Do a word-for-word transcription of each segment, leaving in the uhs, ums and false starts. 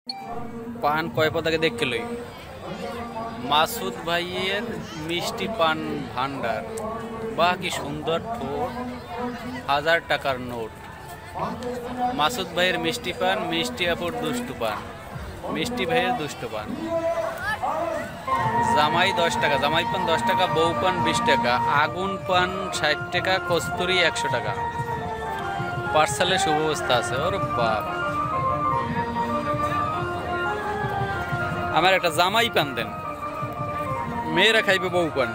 পান কয় পদাকে দেখতে লই মাসুদ ভাইয়ের মিষ্টি পান ভান্ডার। বাহ কি সুন্দর ঠোঁট, হাজার টাকার নোট। মাসুদ ভাইয়ের মিষ্টি পান, মিষ্টি আপুর দুষ্টু পান, মিষ্টি ভাইয়ের দুষ্টু পান। জামাই দশ টাকা, জামাই পান দশ টাকা, বউ পান বিশ টাকা, আগুন পান ষাট টাকা, কস্তুরি একশো টাকা। পার্সেলের সুব্যবস্থা আছে। ওর বাপ, আমার একটা জামাই পান দেন, মেয়েরা খাইবে বউ পান।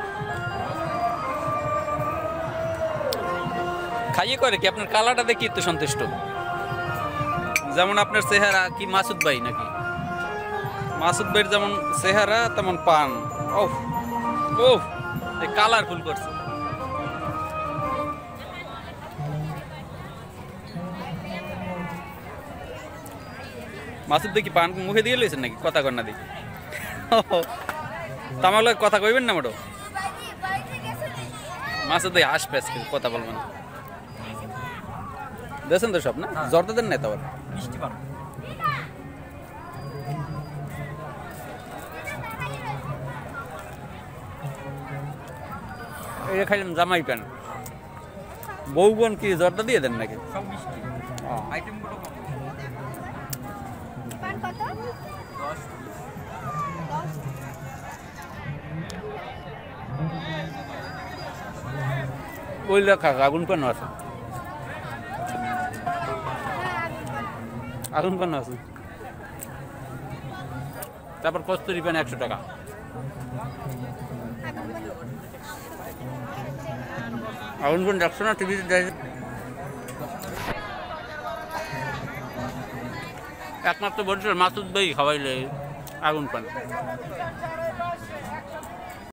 খাইয়ে করে কি আপনার কালারটা দেখি একটু সন্তুষ্ট? যেমন আপনার চেহারা কি মাসুদ ভাই নাকি? মাসুদ ভাইয়ের যেমন চেহারা তেমন পান। ওহ ওহ, কালারফুল করছে। মাসুদ দেখি পান মুখে দিয়ে লইছেন নাকি? কথা কর না দেখি। তামার লোক কথা কইবেন না মোটো? মাসুদ ভাই আসবে আজকে, কথা বলবেন না। দেখছেন তো সব না, জর্দা দেন না তো আবার মিষ্টি পান। এই খাইলেন জামাই পান, বউ বোন কি জর্দা দিয়ে দেন নাকি? সব মিষ্টি আইটেমগুলো কম। পান কত? দশ। ওই লেখা আগুন পান আছে, আগুন পান আছে। তারপর কস্তুরি পান একশো টাকা। আগুন পান দেখছো না টিভিতে দেয়? একমাত্র বলছিল মাসুদ ভাই খাওয়াইলে আগুন পান।